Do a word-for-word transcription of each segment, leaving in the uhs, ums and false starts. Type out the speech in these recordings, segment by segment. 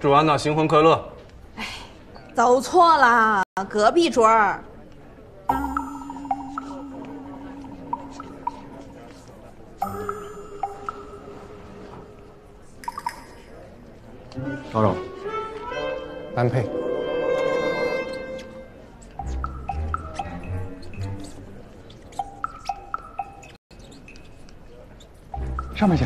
祝安娜新婚快乐。 哎，走错了，隔壁桌儿。 叨扰，安佩。 上面请。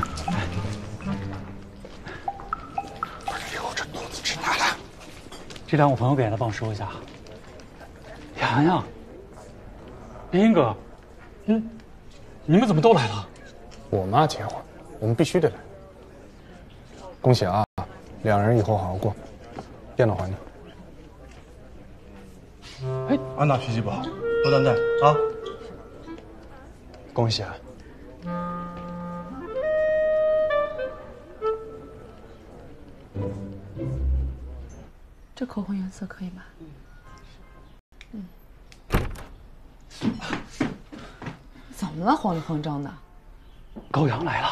不是哟，这肚子吃大了。 这两我朋友给的，帮我收一下。洋洋，斌哥，嗯，你们怎么都来了？ 我妈结婚，我们必须得来。恭喜啊，两人以后好好过。电脑还你。 哎，安娜脾气不好，多担待啊。 恭喜啊。 这口红颜色可以吧？嗯。怎么了，慌里慌张的？ 高阳来了。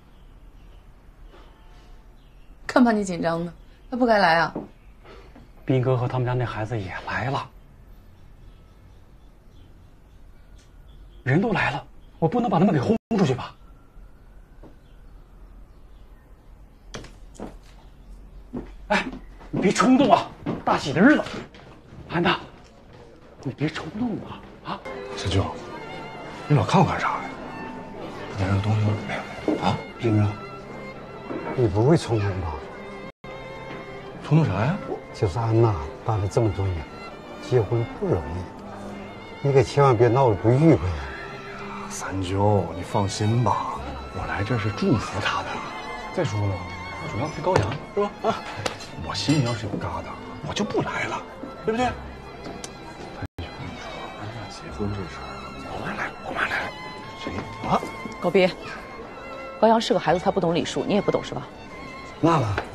干嘛你紧张呢？他不该来啊。 斌哥和他们家那孩子也来了。人都来了，我不能把他们给轰出去吧？哎，你别冲动啊！大喜的日子，安娜，你别冲动啊！啊， 小舅，你老看我干啥呀？你这个东西没有啊？ 冰啊，你不会冲动吧？ 冲动啥呀？ 就是安娜办了这么多年，结婚不容易，你可千万别闹得不愉快呀。 三舅，你放心吧，我来这是祝福她的。再说了，主要是高阳，是吧？啊，我心里要是有疙瘩，我就不来了，对不对？三舅，你说安娜结婚这事儿，我妈来，我妈来了，谁啊？ 狗逼，高阳是个孩子，他不懂礼数，你也不懂是吧？ 娜娜。